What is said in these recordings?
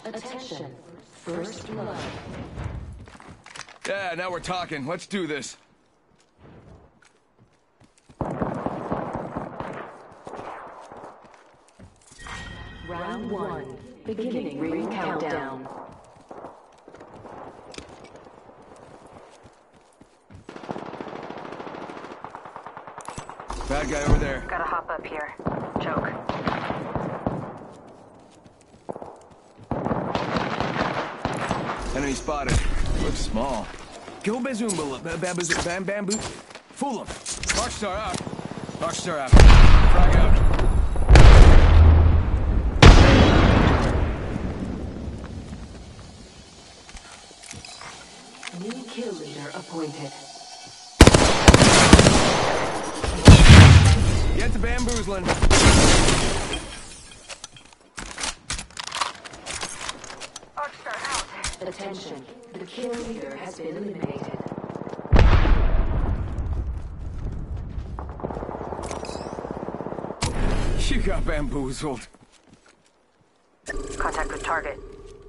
Attention. First blood. Yeah, now we're talking. Let's do this. Round 1. Beginning ring countdown. Bad guy over there. Gotta hop up here. Choke. Enemy spotted. Looks small. Kill Bazoomba, bamboo. Fool him. Rockstar out. Rockstar out. Frag out. New kill leader appointed. Get to bamboozling. Rockstar out. Attention. The kill leader has been eliminated. You got bamboozled. Contact with target.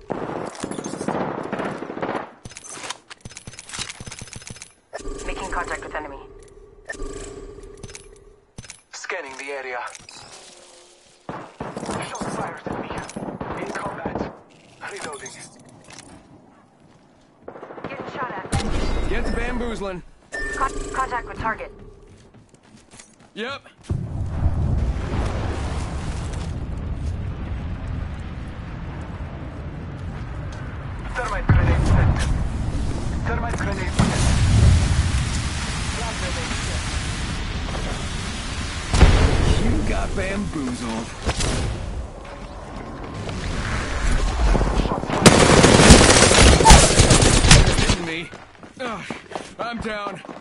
Making contact with enemy. Scanning the area. Shots fired at me. In combat. Reloading. Getting shot at. Get to bamboozling. Contact with target. Yep. Thermite grenade set. Thermite grenade set. You got bamboozled. Me. Ugh, I'm down.